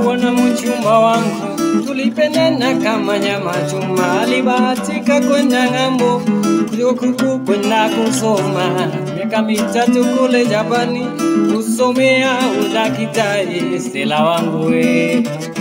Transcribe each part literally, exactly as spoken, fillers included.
kuona mchumba wangu, tulipendana kama nyama choma. Alibahatika kwenda ng'ambo, kuku kwenda kusoma miaka mitatu kule Japani, kusomea udaktari. Stella wangu we,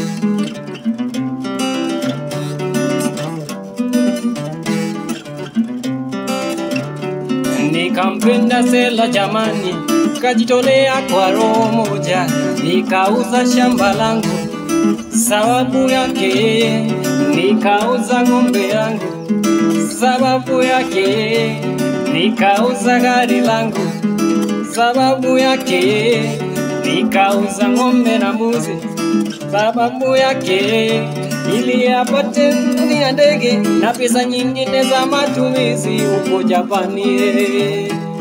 nikampenda Stella jamani, kajitolea kwa roho moja, nikauza shamba langu sababu yake, nikauza ng'ombe yangu sababu yake, nikauza gari langu sababu yake, nikauza ng'ombe na mbuzi sababu yake, ili apate ndege na pesa nyingine za matumizi huko Japani.